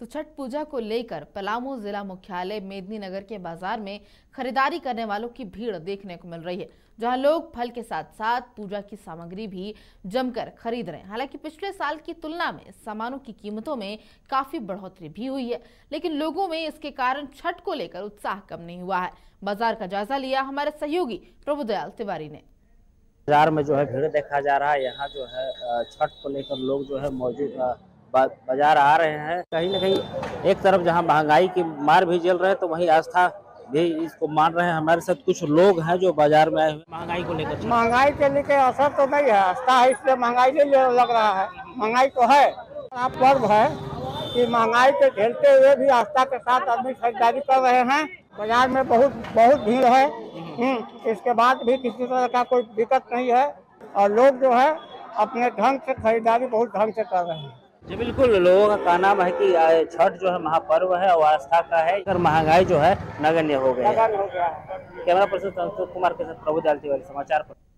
तो छठ पूजा को लेकर पलामू जिला मुख्यालय मेदिनीनगर के बाजार में खरीदारी करने वालों की भीड़ देखने को मिल रही है, जहां लोग फल के साथ साथ पूजा की सामग्री भी जमकर खरीद रहे हैं। हालांकि पिछले साल की तुलना में सामानों की कीमतों में काफी बढ़ोतरी भी हुई है, लेकिन लोगों में इसके कारण छठ को लेकर उत्साह कम नहीं हुआ है। बाजार का जायजा लिया हमारे सहयोगी प्रभुदयाल तिवारी ने। बाजार में जो है भीड़ देखा जा रहा है। यहाँ जो है छठ को लेकर लोग जो है मौजूद बाजार आ रहे हैं। कहीं न कहीं एक तरफ जहाँ महंगाई की मार भी झेल रहे हैं, तो वहीं आस्था भी इसको मान रहे हैं। हमारे साथ कुछ लोग हैं जो बाजार में आए हुए महंगाई को लेकर। महंगाई के लेकर असर तो नहीं है, आस्था है, इसलिए महंगाई नहीं लग रहा है। महंगाई तो है, आप पर्व है कि महंगाई के झेलते हुए भी आस्था के साथ आदमी खरीदारी कर रहे हैं। बाजार में बहुत भीड़ है। इसके बाद भी किसी तरह का कोई दिक्कत नहीं है और लोग जो है अपने ढंग से खरीदारी बहुत ढंग से कर रहे हैं। जी बिल्कुल, लोगों का कहना है कि छठ जो है महापर्व है और आस्था का है, अगर महंगाई जो है नगण्य हो गया है। कैमरा पर्सन संतोष कुमार के साथ प्रभुदयाल तिवारी, समाचार।